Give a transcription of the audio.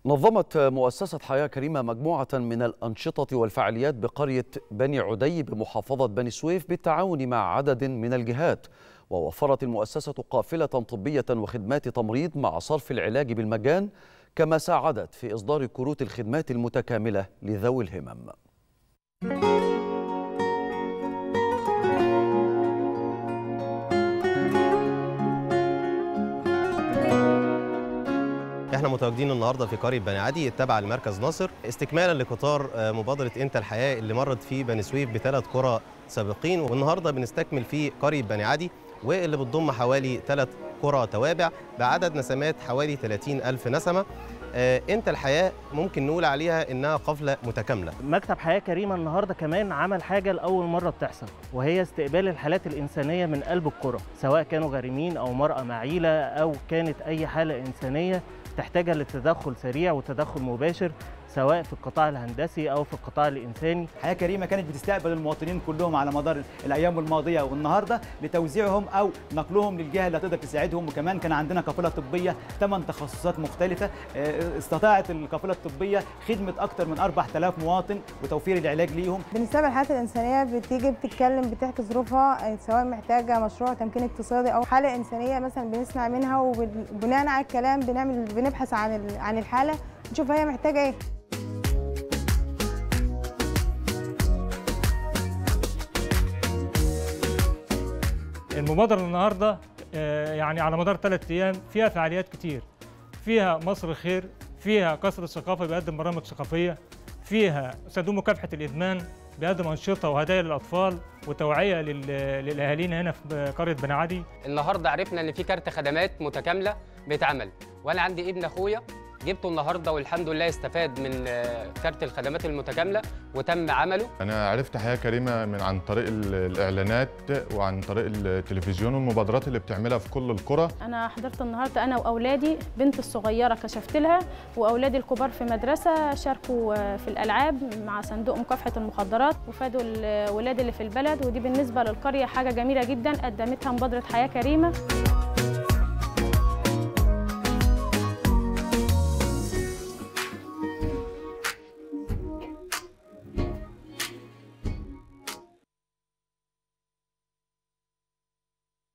نظمت مؤسسة حياة كريمة مجموعة من الأنشطة والفعاليات بقرية بني عدي بمحافظة بني سويف بالتعاون مع عدد من الجهات. ووفرت المؤسسة قافلة طبية وخدمات تمريض مع صرف العلاج بالمجان، كما ساعدت في إصدار كروت الخدمات المتكاملة لذوي الهمم. احنا متواجدين النهارده في قرية بني عدي التابعة لمركز ناصر، استكمالا لقطار مبادرة انت الحياة اللي مرت في بني سويف ب3 قرى سابقين، والنهارده بنستكمل في قرية بني عدي واللي بتضم حوالي 3 قرى توابع بعدد نسمات حوالي 30,000 نسمة. انت الحياة ممكن نقول عليها انها قفلة متكاملة. مكتب حياة كريمة النهارده كمان عمل حاجة لأول مرة بتحصل، وهي استقبال الحالات الإنسانية من قلب القرى، سواء كانوا غارمين أو مرأة معيلة أو كانت أي حالة إنسانية تحتاج لتدخل سريع وتدخل مباشر، سواء في القطاع الهندسي أو في القطاع الإنساني. حياة كريمة كانت بتستقبل المواطنين كلهم على مدار الأيام الماضية والنهاردة لتوزيعهم أو نقلهم للجهة اللي هتقدر تساعدهم، وكمان كان عندنا قافلة طبية 8 تخصصات مختلفة. استطاعت القافلة الطبية خدمة أكثر من 4000 مواطن وتوفير العلاج ليهم. بالنسبة للحالات الإنسانية بتيجي بتتكلم بتحكي ظروفها، سواء محتاجة مشروع تمكين اقتصادي أو حالة إنسانية مثلا بنسمع منها، وبناء على الكلام بنبحث عن الحالة نشوف هي محتاجة إيه. المبادرة النهارده يعني على مدار 3 أيام فيها فعاليات كتير، فيها مصر خير، فيها قصر الثقافة بيقدم برامج ثقافية، فيها صندوق مكافحة الإدمان بيقدم أنشطة وهدايا للأطفال وتوعية للأهالينا هنا في قرية بني عدي. النهارده عرفنا إن في كارت خدمات متكاملة بيتعمل، وأنا عندي ابن أخويا جبته النهارده والحمد لله استفاد من كارت الخدمات المتكامله وتم عمله. انا عرفت حياه كريمه عن طريق الاعلانات وعن طريق التلفزيون والمبادرات اللي بتعملها في كل القرى. انا حضرت النهارده انا واولادي، بنتي الصغيره كشفت لها واولادي الكبار في مدرسه شاركوا في الالعاب مع صندوق مكافحه المخدرات وفادوا الولاد اللي في البلد، ودي بالنسبه للقريه حاجه جميله جدا قدمتها مبادره حياه كريمه.